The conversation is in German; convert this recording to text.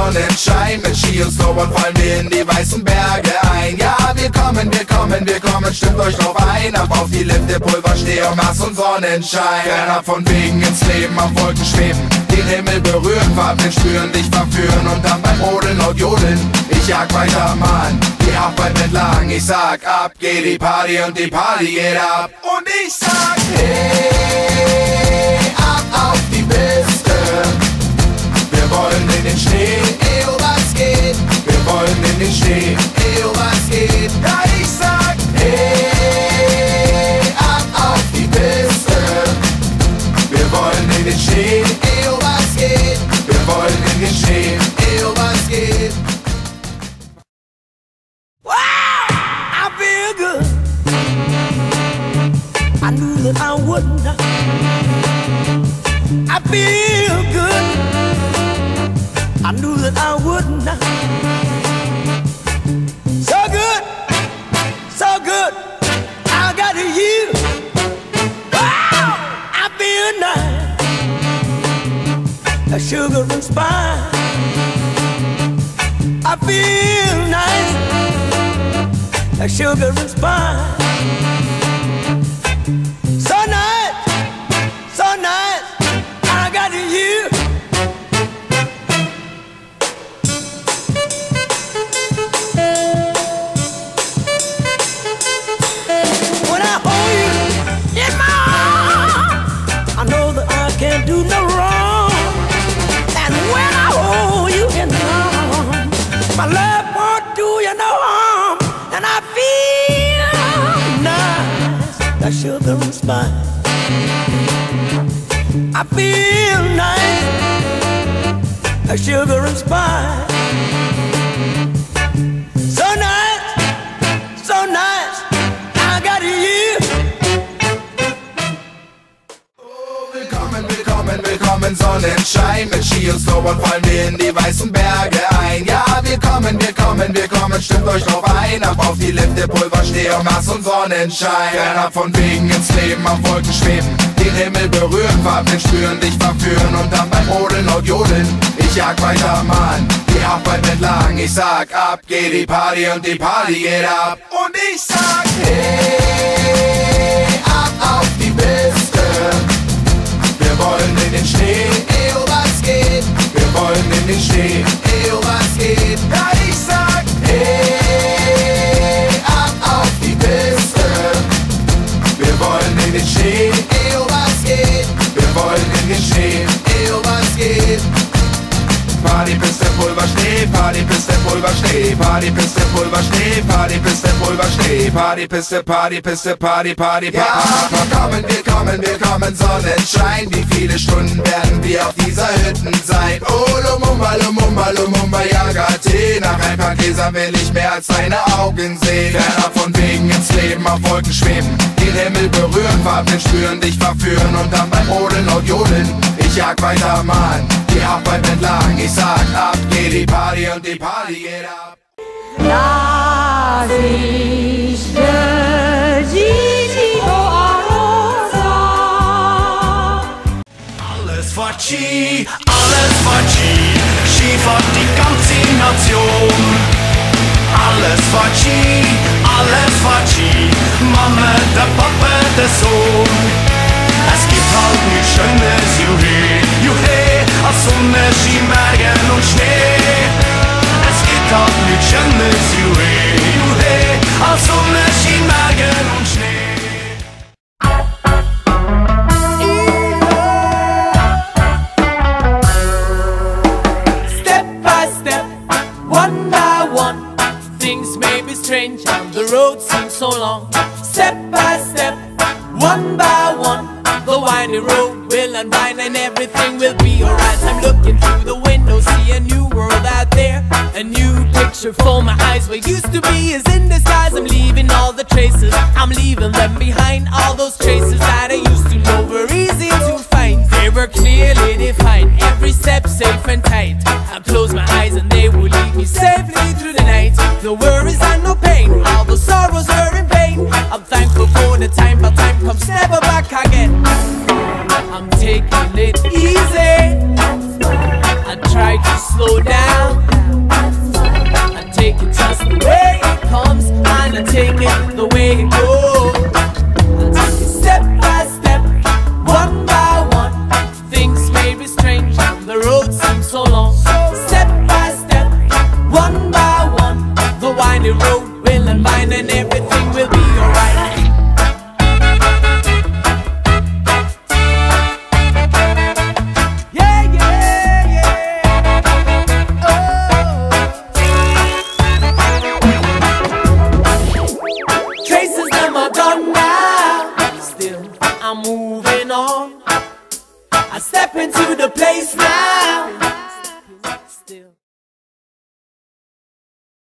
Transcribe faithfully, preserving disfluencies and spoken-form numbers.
Sonnenschein. Mit Ski und Snowboard fallen wir in die weißen Berge ein. Ja, wir kommen, wir kommen, wir kommen, stimmt euch drauf ein. Ab auf die Lifte, Pulversteh und Mars und Sonnenschein. Fernab von Wegen ins Leben, auf Wolken schweben, den Himmel berühren, Farben spüren, dich verführen und dann beim Rodeln laut jodeln. Ich jag weiter, Mann, die Arbeit entlang. Ich sag, ab geht die Party und die Party geht ab. Und ich sag, hey, ab auf die Piste. Wir wollen in den Schnee, ey, oh, was geht? Wir wollen in den Schnee, ey, oh, was geht? Ja, ich sag, hey, ab auf die Piste. Wir wollen in den Schnee, ey, oh, was geht? Wir wollen in den Schnee, ey, oh, was geht? Wow, I feel good. I knew that I wouldn't. I feel good. I knew that I wouldn't. So good, so good. I got you. Wow, I feel nice. A sugar and spice. I feel nice. A sugar and spice. So nice, so nice. I got you. When I hold you in my arms, I know that I can't do no wrong. And when I hold you in my arms, my love won't do you no harm. And I feel nice, that sugar and spice. I feel nice, that sugar and spice. So nice, so nice, I got you. Oh, willkommen, willkommen, willkommen, Sonnenschein. Mit Ski und Snowboard fallen wir in die weißen Berge ein. Ja, wir kommen, wir kommen, wir kommen, stimmt euch drauf ein. Ab auf die Lifte, Pulversteh und Mars und Sonnenschein. Fernab von Wegen ins Leben, auf Wolken schweben, den Himmel berühren, Farben spüren, dich verführen und dann beim Rodeln laut jodeln. Ich jag weiter, Mann, die Arbeit entlang. Ich sag, ab geht die Party und die Party geht ab. Und ich sag, hey, ab auf die Piste. Wir wollen in den Schnee, ey, oh, was geht? Wir wollen in den Schnee, ey, oh, was geht? Ja, ich sag, hey, ab auf die Piste. Wir wollen in den Schnee, ey, oh, was geht? Wir wollen in den Schnee, ey, oh, was geht? Partypiste, Pulversteh, Partypiste, Pulversteh, Partypiste, Pulversteh, Partypiste, Pulversteh, Partypiste, Partypiste, Party, Party, Party. Ja, wir kommen, wir kommen, wir kommen, Sonnenschein. Wie viele Stunden werden wir auf dieser Hütten sein? Oh, Lumumba, Lumumba, Lumumba, Yagate. Nach ein paar Gläsern will ich mehr als deine Augen sehen. Fernab von Wegen ins Leben, auf Wolken schweben, den Himmel berühren, Farben spüren, dich verführen und dann beim Rodeln laut jodeln. Ich jag weiter, Mann, die Arbeit entlang. Ich sag, ab geht die Party und die Party geht ab. Las Alles for Ski, alles for Ski, Skifahrt die ganze Nation. Alles for Ski, alles for Ski, Mama, der Papa, der Sohn. Es gibt halt nichts Schönes, juhe, juhe, als Sonne, Ski, Bergen und Schnee. Es gibt halt nichts Schönes, juhe, juhe, als Sonne, Ski, Bergen und Schnee. Step by step, one by one, things may be strange and the road seems so long. Step by step, one by one, the windy road will unwind and everything will be alright. I'm looking through the window, see a new world out there, a new picture for my eyes. What used to be is in disguise. I'm leaving all the traces, I'm leaving them behind. All those traces that I used to know were easy to find. They were clearly defined, every step safe and tight. I close my eyes and they will lead me safely through the night. No worries and no pain, all the sorrows were in vain. I'm thankful for the time, but time comes never back again. I'm taking it easy, I try to slow down, so long. Step by step, one by one, the windy road will unwind and everything will be alright. Yeah, yeah, yeah. Oh. Traces them are gone now. Still, I'm moving on. I step into the place now.